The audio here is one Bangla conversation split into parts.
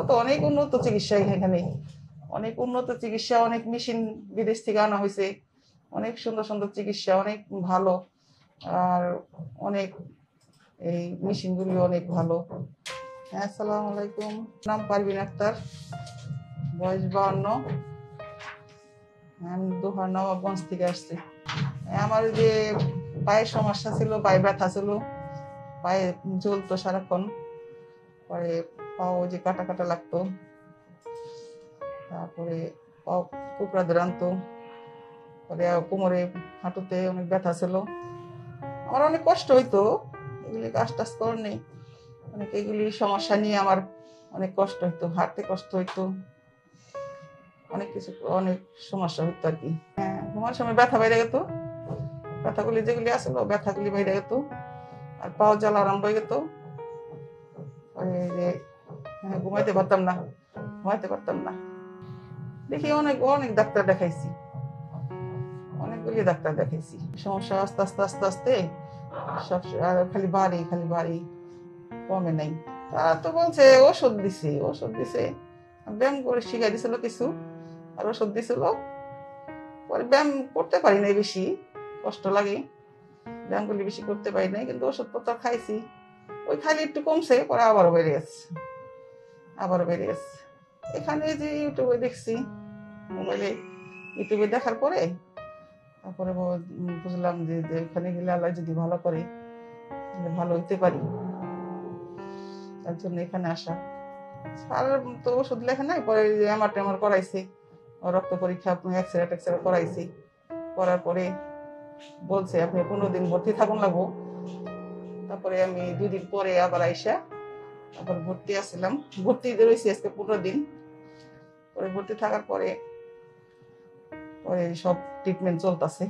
উন্নত, অনেক উন্নত চিকিৎসা এখানে, অনেক উন্নত চিকিৎসা, অনেক মেশিন বিদেশ থেকে আনা হয়েছে, অনেক সুন্দর সুন্দর চিকিৎসা, অনেক ভালো। আর অনেক এই মেশিনগুলি অনেক ভালো। আসসালামু আলাইকুম, নাম পারভিন আক্তার, বয়স 52, আমি দোহার নবাবগঞ্জ থেকে আসছি। আমার যে পায়ের সমস্যা ছিল, পায়ে ব্যথা ছিল, পায়ে জ্বলতো সারাক্ষণ, পরে পাও যে কাটা কাটা লাগতো, তারপরে পাও কুকড়া ধরে আনতো, পরে কোমরে হাঁটুতে অনেক ব্যথা ছিল, আমার অনেক কষ্ট হইতো। এগুলি কাজ টাজ করার নেই, অনেক এগুলি সমস্যা নিয়ে আমার অনেক কষ্ট হইতো, হাঁটতে কষ্ট হইতো, অনেক কিছু, অনেক সমস্যা হইতো আর কি। হ্যাঁ, ঘুমার সময় ব্যথা বাইরে গেত, ব্যথাগুলি যেগুলি আসলো ব্যথাগুলি বাইরে গেত, আর পাও জ্বালা আরম্ভ হয়ে যেত। ঘুমাইতে পারতাম না। দেখি অনেক অনেক ডাক্তার দেখাইছি, অনেকগুলি ডাক্তার দেখাইছি, সমস্যা আস্তে আস্তে আস্তে আস্তে সব খালি বাড়ি, কমে নাই। তারা তো বলছে ওষুধ দিছে, ব্যায়াম করে শিখাই দিছিল কিছু, আর ওষুধ দিছিল। পরে ব্যায়াম করতে পারি নাই, বেশি কষ্ট লাগে, ব্যায়ামগুলি বেশি করতে পারি নাই, কিন্তু ওষুধপত্র খাইছি, ওই খালি একটু কমছে, পরে আবারও বেড়ে গেছে। এখানে যে ইউটিউবে দেখছি, মোবাইলে ইউটিউবে দেখার পরে তারপরে বুঝলাম যে এখানে গেলে আল্লাহ যদি ভালো করে, ভালো হইতে পারি, তার জন্য এখানে আসা। আর তো ওষুধ লেখা নাই, পরে আমার করাইছে, রক্ত পরীক্ষা, এক্সরে করাইছি, করার পরে বলছে আপনি 15 দিন ভর্তি থাকুন লাগবো। তারপরে আমি 2 দিন পরে আবার আইসা তারপর ভর্তি আসছিলাম, ভর্তি রয়েছি আজকে 15 দিন। পরে ভর্তি থাকার পরে সব ট্রিটমেন্ট চলতেছে,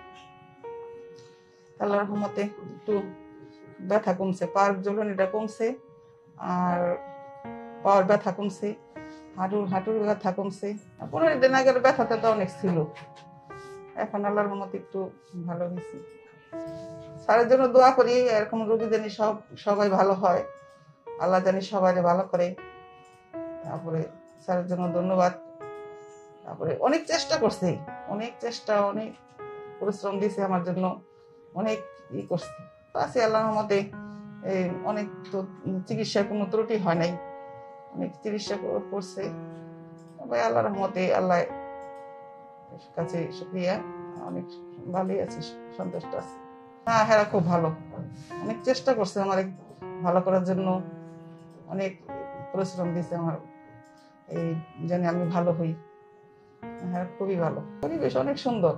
আল্লাহর রহমতে একটু ব্যথা কমছে, পার জ্বলনিটা কমছে, আর পাওয়ার ব্যথা কমছে, হাঁটুর ব্যথা কমছে। 15 দিন আগের ব্যথাটা তো অনেক ছিল, এখন আল্লাহর রহমতে একটু ভালো হয়েছি। স্যারের জন্য দোয়া করি, এরকম রোগী জানি সবাই ভালো হয়, আল্লাহ জানি সবাই ভালো করে। তারপরে স্যারের জন্য ধন্যবাদ। তারপরে অনেক চেষ্টা করছে, অনেক পরিশ্রম দিয়েছে আমার জন্য, অনেক করছে। আছে আল্লাহর রহমতে, অনেক তো চিকিৎসার কোনো ত্রুটি হয় নাই, অনেক চিকিৎসা করছে সবাই আল্লাহর রহমতে। আল্লাহ কাছে শুকরিয়া, অনেক ভালোই আছি, সন্তুষ্ট আছি। হ্যাঁ, খুব ভালো, অনেক চেষ্টা করছে আমার ভালো করার জন্য, অনেক পরিশ্রম দিয়েছে আমার জানি আমি ভালো হই। হ্যাঁ, খুবই ভালো। পরিবেশ অনেক সুন্দর,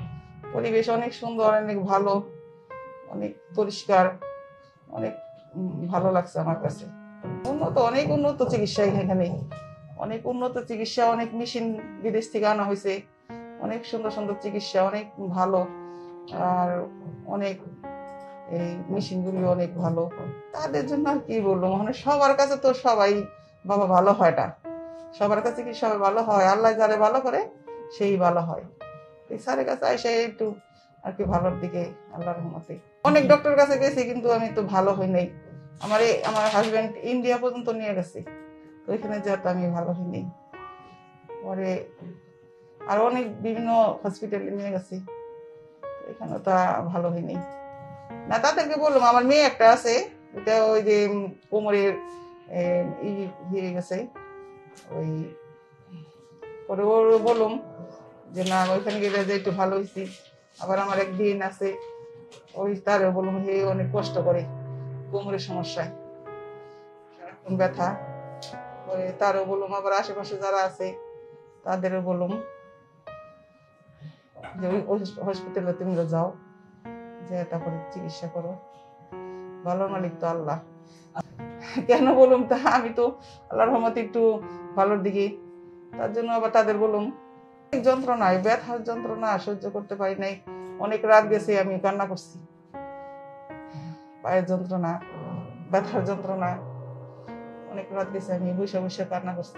অনেক ভালো, অনেক পরিষ্কার, অনেক ভালো লাগছে আমার কাছে। অনেক উন্নত চিকিৎসা এখানে, অনেক উন্নত চিকিৎসা, অনেক মেশিন বিদেশ থেকে আনা হয়েছে, অনেক সুন্দর সুন্দর চিকিৎসা, অনেক ভালো। আর অনেক এই মেশিনগুলি অনেক ভালো। তাদের জন্য আর কি বলবো, মানে সবার কাছে তো সবাই বাবা ভালো হয় না, সবার কাছে কি সবাই ভালো হয়? আল্লাহ যারে ভালো করে সেই ভালো হয়। এই স্যারের কাছে এসে একটু আর কি ভালোর দিকে, আল্লাহর রহমতে। অনেক ডক্টর কাছে গেছি, কিন্তু আমি তো ভালো হই নাই। আমার হাজবেন্ড ইন্ডিয়া পর্যন্ত নিয়ে গেছে, তো এখানে যেহেতু আমি ভালো হই নাই, পরে আর অনেক বিভিন্ন হসপিটালে নিয়ে গেছি, এখানে তো ভালো হয়নি। না, তাদেরকে বললাম আমার মেয়ে একটা আছে, এটা ওই যে কোমরের হয়ে গেছে, ওই পরে ওর বললাম যে না ওইখানে গেলে যে একটু ভালো হয়েছি। আবার আমার এক দিন আছে, ওই তারও বললাম হে অনেক কষ্ট করে কোমরের সমস্যায়, সারাক্ষণ ব্যথা, পরে তারও বললাম। আবার আশেপাশে যারা আছে তাদেরও বললাম যে ওই হসপিটালে তুমি যাও, যে তারপরে চিকিৎসা করো, ভালো মালিক তো আল্লাহ। কেন বলুন তা, আমি তো আল্লাহর রহমতে একটু ভালোর দিকে, তার জন্য আবার তাদের বলুন। যন্ত্রণায়, ব্যথার যন্ত্রণা সহ্য করতে পারি নাই, অনেক রাত গেছে আমি কান্না করছি, পায়ের যন্ত্রণা, ব্যথার যন্ত্রণা, অনেক রাত গেছে আমি বসে বসে কান্না করছি।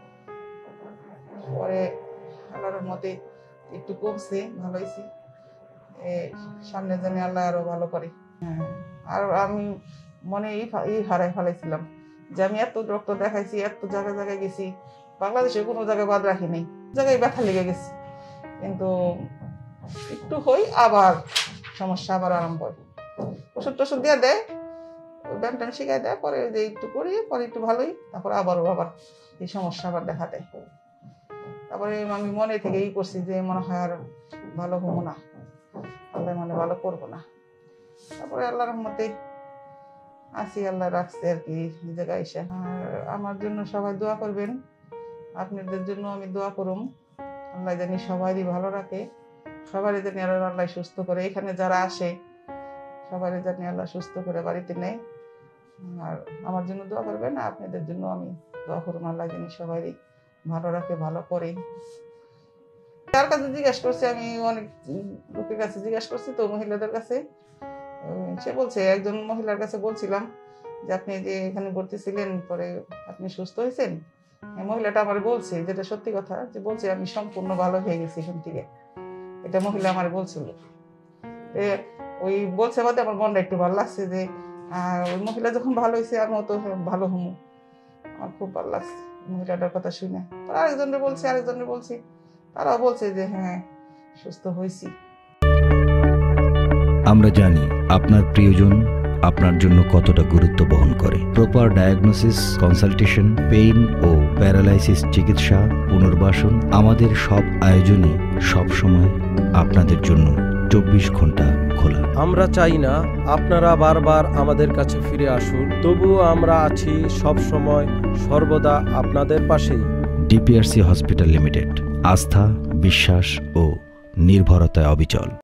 পরে আল্লাহর রহমতে একটু কমছে, ভালো হয়েছি। সামনে জানি আল্লাহ আরো ভালো করে। আর আমি মনে হারাই ফেলাইছিলাম যে আমি এত ডক্টর দেখাইছি, এত জায়গায় জায়গায় গেছি, বাংলাদেশে কোনো জায়গায় বাদ রাখি নাই, জায়গায় ব্যথা লেগে গেছে, কিন্তু একটু হই আবার সমস্যা আবার আরম্ভ হয়। ওষুধ টষুধ দিয়ে দেয়, ব্যায়াম ট্যাম শিখাই দেয়, পরে যে একটু করি, পরে একটু ভালোই, তারপরে আবার এই সমস্যা আবার দেখা দেয়। তারপরে আমি মনে থেকে করছি যে মনে হয় আর ভালো হবো না, আল্লাহ মানে ভালো করবো না। তারপরে আল্লাহর রহমতে আসি, আল্লাহ রাখছে আর কি এই জায়গায় এসে। আর আমার জন্য সবাই দোয়া করবেন, আপনাদের জন্য আমি দোয়া করুম, আল্লাহ জানি সবারই ভালো রাখে, সবারই জানি আল্লাহ সুস্থ করে, এখানে যারা আসে সবারই জানি আল্লাহ সুস্থ করে বাড়িতে নেয়। আর আমার জন্য দোয়া করবেন, আপনাদের জন্য আমি দোয়া করুন, আল্লাহ জানি সবারই ভালো রাখে, ভালো করে। তার কাছে জিজ্ঞাসা করছি, আমি অনেক লোকের কাছে জিজ্ঞাসা করছি তো, মহিলাদের কাছে, সে বলছে, একজন মহিলার কাছে বলছিলাম যে আপনি যে এখানে ভর্তি ছিলেন, পরে আপনি সুস্থ হয়েছেন। মহিলাটা আমার বলছে, যেটা সত্যি কথা, যে বলছে আমি সম্পূর্ণ ভালো হয়ে গেছি এখান থেকে, এটা মহিলা আমার বলছিল। ওই বলছে বাদে আমার মনটা একটু ভালো লাগছে, যে ওই মহিলা যখন ভালো হয়েছে আমিও তো ভালো হমু, আমার খুব ভালো লাগছে মহিলাটার কথা শুনে। আরেকজনের বলছি, তারাও বলছে যে হ্যাঁ সুস্থ হয়েছি। আমরা জানি আপনার প্রিয়জন আপনার জন্য কতটা গুরুত্ব বহন করে। প্রপার ডায়াগনোসিস, কনসালটেশন, পেইন ও প্যারালাইসিস চিকিৎসা, পুনর্বাসন, আমাদের সব আয়োজনই সবসময় আপনাদের জন্য 24 ঘন্টা খোলা। আমরা চাই না আপনারা বারবার আমাদের কাছে ফিরে আসুন, তবুও আমরা আছি সব সময় সর্বদা আপনাদের পাশেই। ডিপিআরসি হসপিটাল লিমিটেড, আস্থা, বিশ্বাস ও নির্ভরতায় অবিচল।